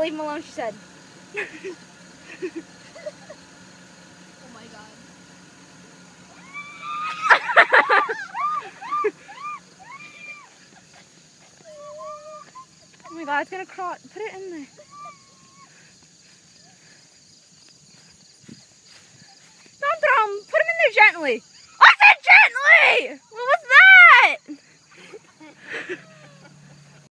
leave him alone, she said. Oh my god. Oh my god, it's gonna crawl. Put it in there. Don't throw him. Put him in there gently.